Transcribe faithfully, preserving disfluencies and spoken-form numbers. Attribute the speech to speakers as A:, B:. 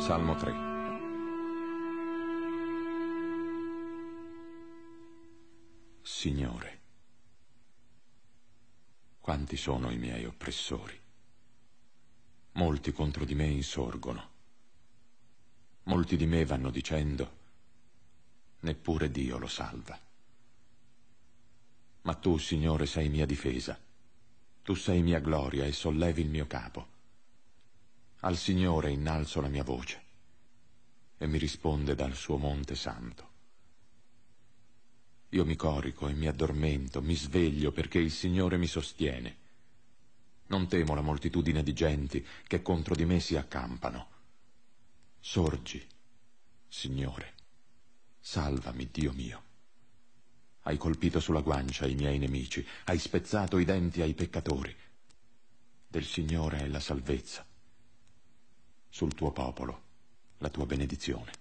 A: Salmo tre. Signore, quanti sono i miei oppressori? Molti contro di me insorgono. Molti di me vanno dicendo, neppure Dio lo salva. Ma tu, Signore, sei mia difesa. Tu sei mia gloria e sollevi il mio capo. Al Signore innalzo la mia voce e mi risponde dal suo monte santo. Io mi corico e mi addormento, mi sveglio perché il Signore mi sostiene. Non temo la moltitudine di genti che contro di me si accampano. Sorgi, Signore, salvami, Dio mio. Hai colpito sulla guancia i miei nemici, hai spezzato i denti ai peccatori. Del Signore è la salvezza. Sul tuo popolo la tua benedizione.